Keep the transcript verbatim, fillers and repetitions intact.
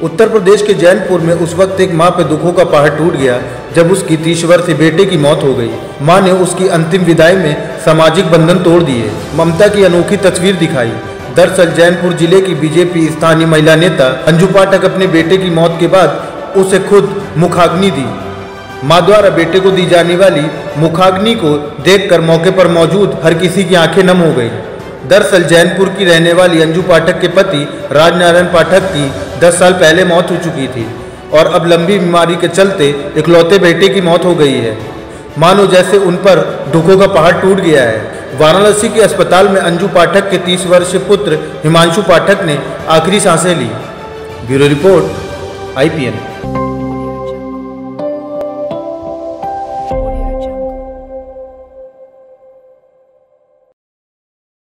उत्तर प्रदेश के जैनपुर में उस वक्त एक मां पे दुखों का पहाड़ टूट गया जब उसकी तीस वर्षीय बेटे की मौत हो गई। मां ने उसकी अंतिम विदाई में सामाजिक बंधन तोड़ दिए, ममता की अनोखी तस्वीर दिखाई। दरअसल जैनपुर जिले की बीजेपी स्थानीय महिला नेता अंजू पाठक अपने बेटे की मौत के बाद उसे खुद मुखाग्नि दी। मां द्वारा बेटे को दी जाने वाली मुखाग्नि को देखकर मौके पर मौजूद हर किसी की आंखें नम हो गई। दरअसल जैनपुर की रहने वाली अंजू पाठक के पति राजनारायण पाठक की दस साल पहले मौत हो चुकी थी और अब लंबी बीमारी के चलते इकलौते बेटे की मौत हो गई है। मानो जैसे उन पर दुखों का पहाड़ टूट गया है। वाराणसी के अस्पताल में अंजू पाठक के तीस वर्षीय पुत्र हिमांशु पाठक ने आखिरी सांसें ली। Bureau report I P N.